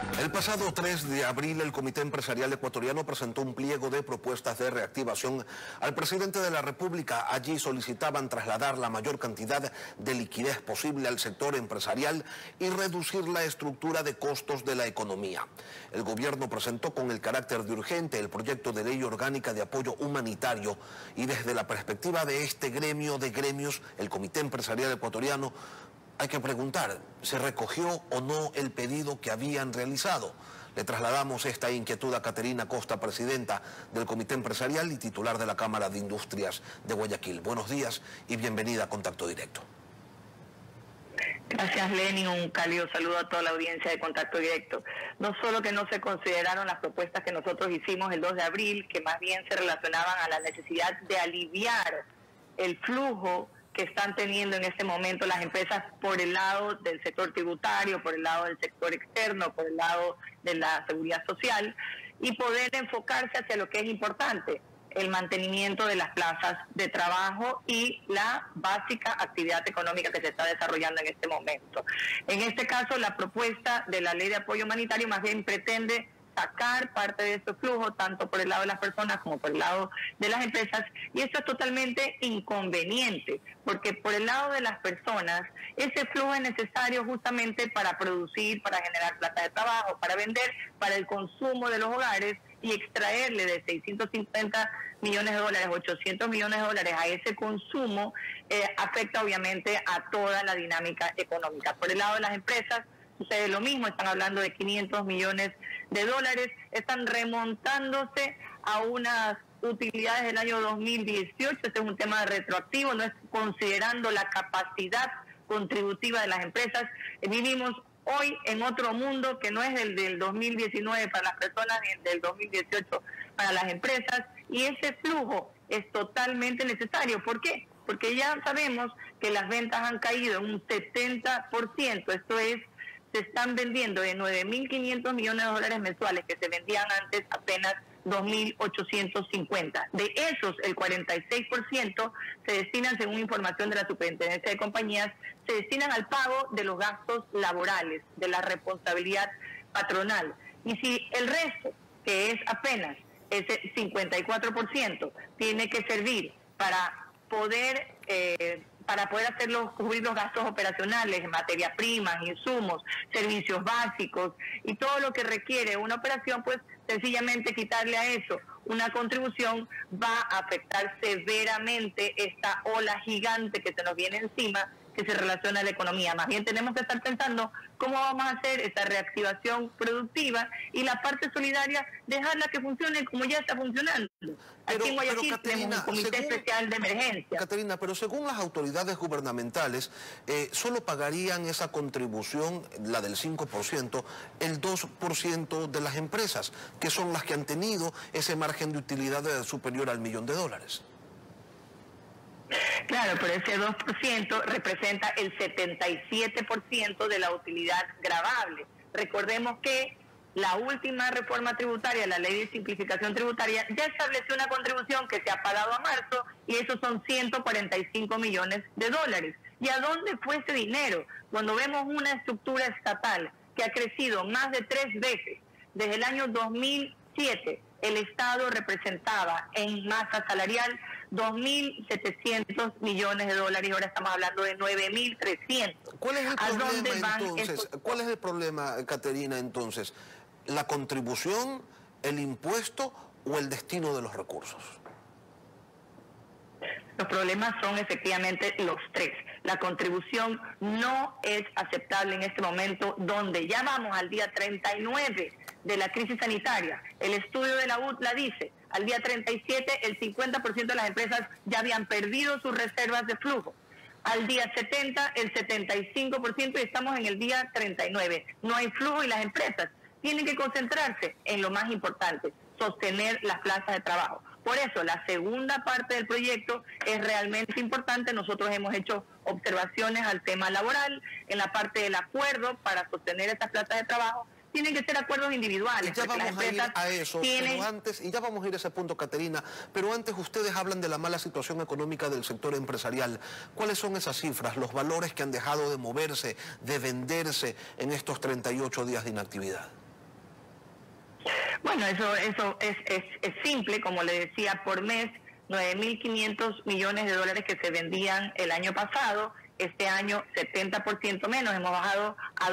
El pasado 3 de abril, el Comité Empresarial Ecuatoriano presentó un pliego de propuestas de reactivación al presidente de la República. Allí solicitaban trasladar la mayor cantidad de liquidez posible al sector empresarial y reducir la estructura de costos de la economía. El gobierno presentó con el carácter de urgente el proyecto de ley orgánica de apoyo humanitario y desde la perspectiva de este gremio de gremios, el Comité Empresarial Ecuatoriano, hay que preguntar, ¿se recogió o no el pedido que habían realizado? Le trasladamos esta inquietud a Caterina Costa, presidenta del Comité Empresarial y titular de la Cámara de Industrias de Guayaquil. Buenos días y bienvenida a Contacto Directo. Gracias, Lenin. Un cálido saludo a toda la audiencia de Contacto Directo. No solo que no se consideraron las propuestas que nosotros hicimos el 2 de abril, que más bien se relacionaban a la necesidad de aliviar el flujo que están teniendo en este momento las empresas por el lado del sector tributario, por el lado del sector externo, por el lado de la seguridad social, y poder enfocarse hacia lo que es importante, el mantenimiento de las plazas de trabajo y la básica actividad económica que se está desarrollando en este momento. En este caso, la propuesta de la Ley de Apoyo Humanitario más bien pretende sacar parte de estos flujos, tanto por el lado de las personas como por el lado de las empresas, y esto es totalmente inconveniente, porque por el lado de las personas, ese flujo es necesario justamente para producir, para generar plata de trabajo, para vender, para el consumo de los hogares, y extraerle de 650 millones de dólares, 800 millones de dólares a ese consumo, afecta obviamente a toda la dinámica económica. Por el lado de las empresas, sucede lo mismo, están hablando de 500 millones de dólares, están remontándose a unas utilidades del año 2018, este es un tema retroactivo, no es considerando la capacidad contributiva de las empresas. Vivimos hoy en otro mundo que no es el del 2019 para las personas ni el del 2018 para las empresas, y ese flujo es totalmente necesario. ¿Por qué? Porque ya sabemos que las ventas han caído en un 70%, esto es, se están vendiendo de 9.500 millones de dólares mensuales que se vendían antes apenas 2.850. De esos, el 46% se destinan, según información de la Superintendencia de Compañías, se destinan al pago de los gastos laborales, de la responsabilidad patronal. Y si el resto, que es apenas ese 54%, tiene que servir para poder cubrir los gastos operacionales, materias primas, insumos, servicios básicos y todo lo que requiere una operación, pues sencillamente quitarle a eso una contribución va a afectar severamente esta ola gigante que se nos viene encima, que se relaciona a la economía. Más bien tenemos que estar pensando cómo vamos a hacer esta reactivación productiva y la parte solidaria, dejarla que funcione como ya está funcionando. Aquí en Guayaquil tenemos un comité especial de emergencia. Caterina, pero según las autoridades gubernamentales, solo pagarían esa contribución, la del 5%, el 2% de las empresas, que son las que han tenido ese margen de utilidad superior al $1.000.000. Claro, pero ese 2% representa el 77% de la utilidad gravable. Recordemos que la última reforma tributaria, la Ley de Simplificación Tributaria, ya estableció una contribución que se ha pagado a marzo y esos son 145 millones de dólares. ¿Y a dónde fue ese dinero? Cuando vemos una estructura estatal que ha crecido más de 3 veces, desde el año 2007, el Estado representaba en masa salarial 2.700 millones de dólares y ahora estamos hablando de 9.300. ¿Cuál es el problema entonces? ¿Cuál es el problema, Caterina, entonces? ¿La contribución, el impuesto o el destino de los recursos? Los problemas son efectivamente los tres. La contribución no es aceptable en este momento, donde ya vamos al día 39 de la crisis sanitaria. El estudio de la UTLA dice, al día 37 el 50% de las empresas ya habían perdido sus reservas de flujo. Al día 70 el 75% y estamos en el día 39. No hay flujo y las empresas tienen que concentrarse en lo más importante, sostener las plazas de trabajo. Por eso, la segunda parte del proyecto es realmente importante. Nosotros hemos hecho observaciones al tema laboral, en la parte del acuerdo para sostener estas plazas de trabajo. Tienen que ser acuerdos individuales. Y ya vamos a ir a eso, pero antes, y ya vamos a ir a ese punto, Caterina, pero antes ustedes hablan de la mala situación económica del sector empresarial. ¿Cuáles son esas cifras, los valores que han dejado de moverse, de venderse en estos 38 días de inactividad? Bueno, eso es simple, como le decía, por mes, 9.500 millones de dólares que se vendían el año pasado, este año 70% menos, hemos bajado a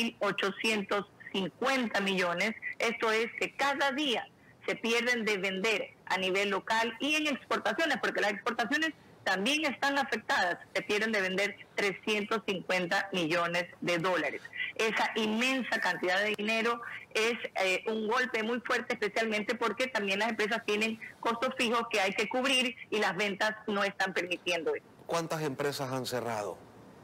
2.850 millones. Esto es que cada día se pierden de vender a nivel local y en exportaciones, porque las exportaciones también están afectadas, se pierden de vender 350 millones de dólares. Esa inmensa cantidad de dinero es un golpe muy fuerte, especialmente porque también las empresas tienen costos fijos que hay que cubrir y las ventas no están permitiendo eso. ¿Cuántas empresas han cerrado?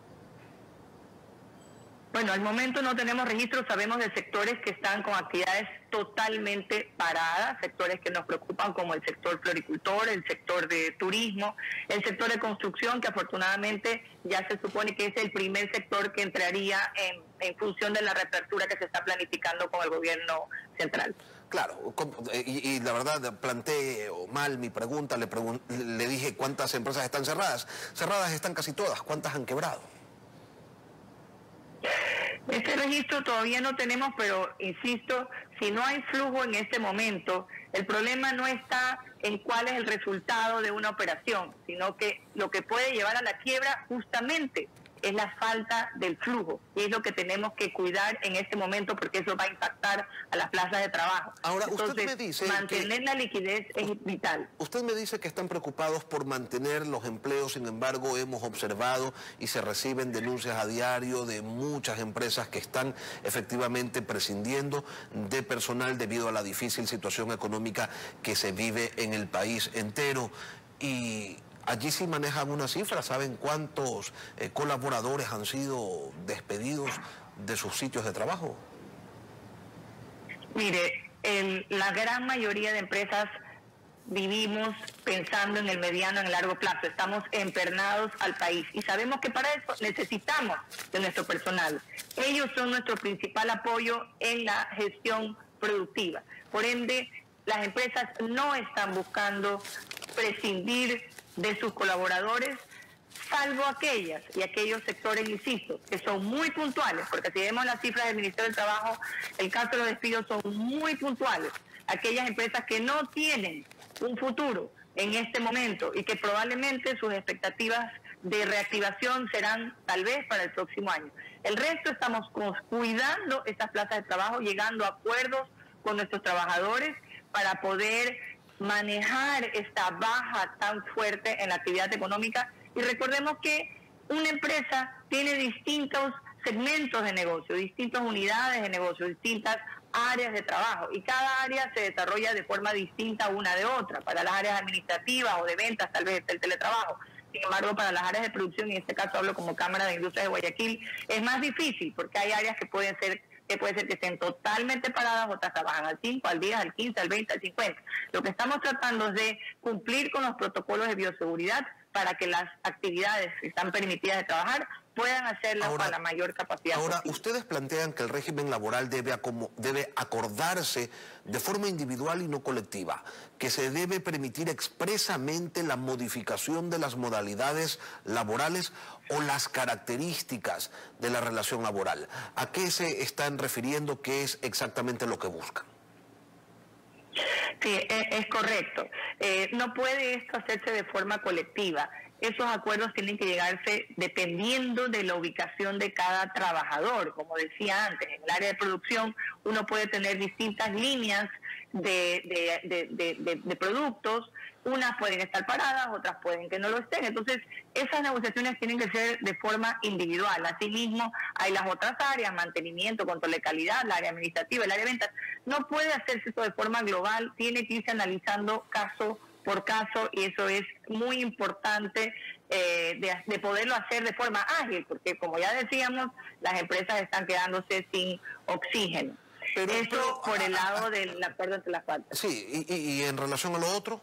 Bueno, al momento no tenemos registros, sabemos de sectores que están con actividades totalmente paradas, sectores que nos preocupan como el sector floricultor, el sector de turismo, el sector de construcción, que afortunadamente ya se supone que es el primer sector que entraría en función de la reapertura que se está planificando con el gobierno central. Claro, y la verdad planteé mal mi pregunta, le dije cuántas empresas están cerradas. Cerradas están casi todas, ¿cuántas han quebrado? Este registro todavía no tenemos, pero insisto, si no hay flujo en este momento, el problema no está en cuál es el resultado de una operación, sino que lo que puede llevar a la quiebra justamente es la falta del flujo, y es lo que tenemos que cuidar en este momento, porque eso va a impactar a las plazas de trabajo. Ahora, entonces, usted me dice mantener la liquidez es vital. Usted me dice que están preocupados por mantener los empleos, sin embargo, hemos observado y se reciben denuncias a diario de muchas empresas que están efectivamente prescindiendo de personal debido a la difícil situación económica que se vive en el país entero. Y allí sí manejan una cifra, ¿saben cuántos colaboradores han sido despedidos de sus sitios de trabajo? Mire, la gran mayoría de empresas vivimos pensando en el mediano, en el largo plazo. Estamos empernados al país y sabemos que para eso necesitamos de nuestro personal. Ellos son nuestro principal apoyo en la gestión productiva. Por ende, las empresas no están buscando prescindir de sus colaboradores, salvo aquellas y aquellos sectores, insisto, que son muy puntuales, porque si vemos las cifras del Ministerio del Trabajo, el caso de los despidos son muy puntuales. Aquellas empresas que no tienen un futuro en este momento y que probablemente sus expectativas de reactivación serán tal vez para el próximo año. El resto estamos cuidando estas plazas de trabajo, llegando a acuerdos con nuestros trabajadores para poder manejar esta baja tan fuerte en la actividad económica. Y recordemos que una empresa tiene distintos segmentos de negocio, distintas unidades de negocio, distintas áreas de trabajo, y cada área se desarrolla de forma distinta una de otra. Para las áreas administrativas o de ventas tal vez es el teletrabajo. Sin embargo, para las áreas de producción, y en este caso hablo como Cámara de Industria de Guayaquil, es más difícil porque hay áreas que puede ser que estén totalmente paradas, otras trabajan al 5, al 10, al 15, al 20, al 50. Lo que estamos tratando es de cumplir con los protocolos de bioseguridad para que las actividades que están permitidas de trabajar puedan hacerlas a la mayor capacidad posible. Ustedes plantean que el régimen laboral debe acordarse de forma individual y no colectiva, que se debe permitir expresamente la modificación de las modalidades laborales o las características de la relación laboral. ¿A qué se están refiriendo? ¿Qué es exactamente lo que buscan? Sí, es correcto. No puede esto hacerse de forma colectiva. Esos acuerdos tienen que llegarse dependiendo de la ubicación de cada trabajador. Como decía antes, en el área de producción uno puede tener distintas líneas de productos. Unas pueden estar paradas, otras pueden que no lo estén. Entonces, esas negociaciones tienen que ser de forma individual. Asimismo, hay las otras áreas, mantenimiento, control de calidad, el área administrativa, el área de ventas. No puede hacerse esto de forma global, tiene que irse analizando caso por caso, y eso es muy importante de poderlo hacer de forma ágil, porque como ya decíamos, las empresas están quedándose sin oxígeno. Eso por el lado del acuerdo entre las partes. Sí, y en relación a lo otro.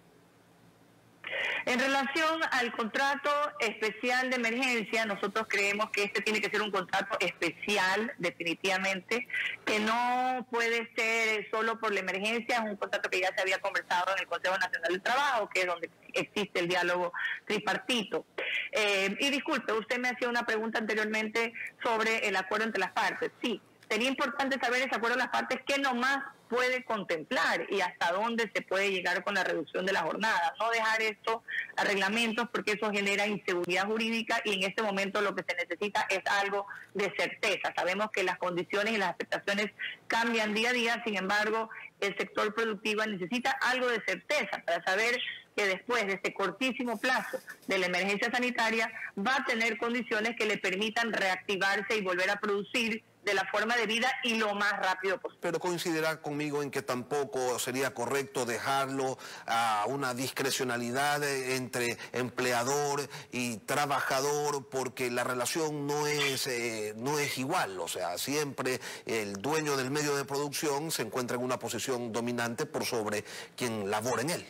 En relación al contrato especial de emergencia, nosotros creemos que este tiene que ser un contrato especial, definitivamente, que no puede ser solo por la emergencia. Es un contrato que ya se había conversado en el Consejo Nacional del Trabajo, que es donde existe el diálogo tripartito. Y disculpe, usted me hacía una pregunta anteriormente sobre el acuerdo entre las partes. Sí, sería importante saber, de acuerdo a las partes, qué nomás puede contemplar y hasta dónde se puede llegar con la reducción de la jornada. No dejar esto a reglamentos, porque eso genera inseguridad jurídica, y en este momento lo que se necesita es algo de certeza. Sabemos que las condiciones y las afectaciones cambian día a día, sin embargo, el sector productivo necesita algo de certeza para saber que después de este cortísimo plazo de la emergencia sanitaria va a tener condiciones que le permitan reactivarse y volver a producir de la forma de vida y lo más rápido posible. Pero coincidirá conmigo en que tampoco sería correcto dejarlo a una discrecionalidad entre empleador y trabajador, porque la relación no es igual. O sea, siempre el dueño del medio de producción se encuentra en una posición dominante por sobre quien labora en él.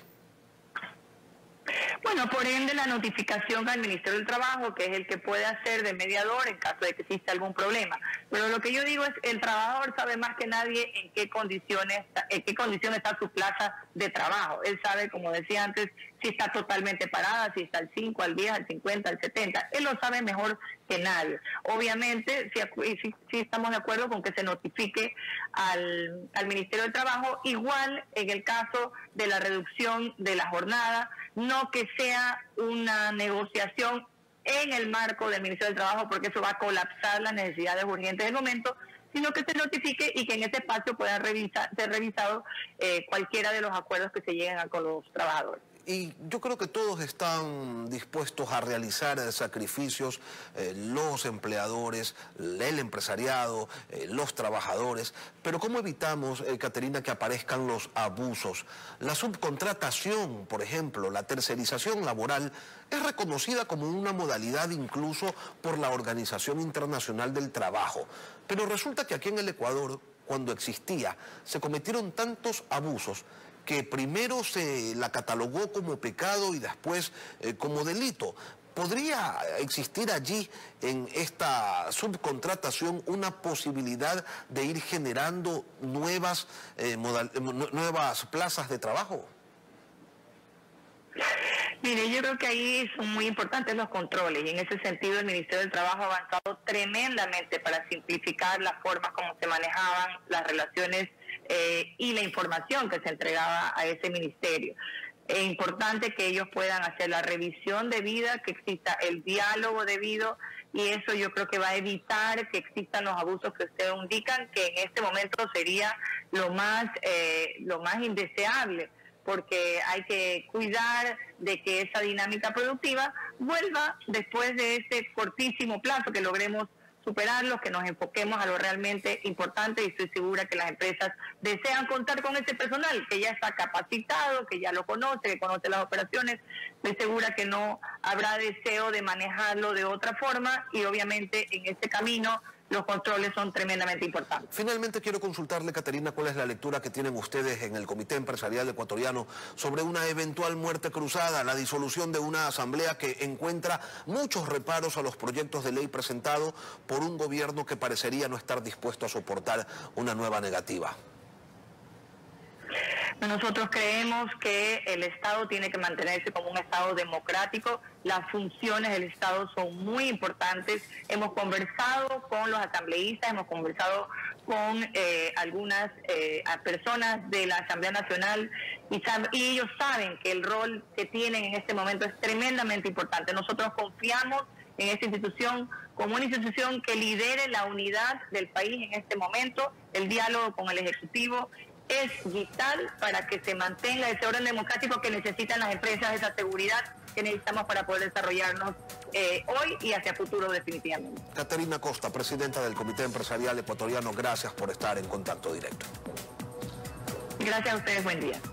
Bueno, por ende, la notificación al Ministerio del Trabajo, que es el que puede hacer de mediador en caso de que exista algún problema. Pero lo que yo digo es, el trabajador sabe más que nadie en qué condiciones está su plaza de trabajo. Él sabe, como decía antes, si está totalmente parada, si está al 5, al 10, al 50, al 70. Él lo sabe mejor que nadie. Obviamente, sí estamos de acuerdo con que se notifique al Ministerio del Trabajo, igual en el caso de la reducción de la jornada, no que sea una negociación en el marco del Ministerio del Trabajo, porque eso va a colapsar las necesidades urgentes del momento, sino que se notifique y que en ese espacio puedan ser revisados cualquiera de los acuerdos que se lleguen con los trabajadores. Y yo creo que todos están dispuestos a realizar sacrificios, los empleadores, el empresariado, los trabajadores. Pero ¿cómo evitamos, Caterina, que aparezcan los abusos? La subcontratación, por ejemplo, la tercerización laboral, es reconocida como una modalidad incluso por la Organización Internacional del Trabajo. Pero resulta que aquí en el Ecuador, cuando existía, se cometieron tantos abusos que primero se la catalogó como pecado y después como delito. ¿Podría existir allí, en esta subcontratación, una posibilidad de ir generando nuevas plazas de trabajo? Mire, yo creo que ahí son muy importantes los controles, y en ese sentido el Ministerio del Trabajo ha avanzado tremendamente para simplificar las formas como se manejaban las relaciones y la información que se entregaba a ese ministerio. Es importante que ellos puedan hacer la revisión debida, que exista el diálogo debido, y eso yo creo que va a evitar que existan los abusos que ustedes indican, que en este momento sería lo más indeseable, porque hay que cuidar de que esa dinámica productiva vuelva después de este cortísimo plazo, que logremos superarlo, que nos enfoquemos a lo realmente importante, y estoy segura que las empresas desean contar con ese personal que ya está capacitado, que ya lo conoce, que conoce las operaciones. Estoy segura que no habrá deseo de manejarlo de otra forma, y obviamente en este camino los controles son tremendamente importantes. Finalmente quiero consultarle, Caterina, cuál es la lectura que tienen ustedes en el Comité Empresarial Ecuatoriano sobre una eventual muerte cruzada, la disolución de una asamblea que encuentra muchos reparos a los proyectos de ley presentados por un gobierno que parecería no estar dispuesto a soportar una nueva negativa. Nosotros creemos que el Estado tiene que mantenerse como un Estado democrático. Las funciones del Estado son muy importantes. Hemos conversado con los asambleístas, hemos conversado con algunas personas de la Asamblea Nacional, y ellos saben que el rol que tienen en este momento es tremendamente importante. Nosotros confiamos en esta institución como una institución que lidere la unidad del país en este momento. El diálogo con el Ejecutivo es vital para que se mantenga ese orden democrático que necesitan las empresas, esa seguridad que necesitamos para poder desarrollarnos hoy y hacia futuro definitivamente. Caterina Costa, presidenta del Comité Empresarial Ecuatoriano, gracias por estar en contacto directo. Gracias a ustedes, buen día.